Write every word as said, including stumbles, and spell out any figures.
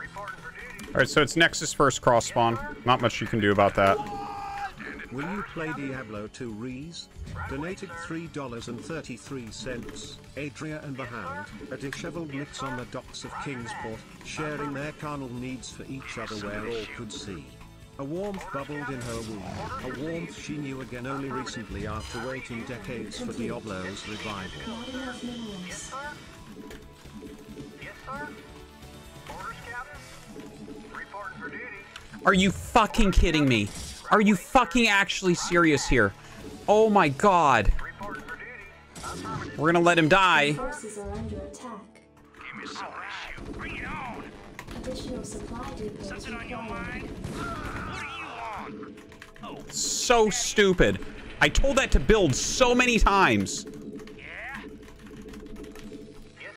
Alright, so it's Nexus first cross spawn. Not much you can do about that. Will you play Diablo two Rees? Donated three dollars and thirty-three cents. Adria and the Hound, a disheveled mix on the docks of Kingsport, sharing their carnal needs for each other where all could see. A warmth bubbled in her womb, a warmth she knew again only recently after waiting decades for Diablo's revival. Not enough minerals. Yes, sir. Yes, sir. Orders, Captain. Reporting for duty. Are you fucking kidding me? Are you fucking actually serious here? Oh my god. Reporting for duty. We're gonna let him die. Forces are under attack. Give me some issue. Bring it on. Additional supply depots Something on your required. mind? What do you want? Oh. So stupid. I told that to build so many times.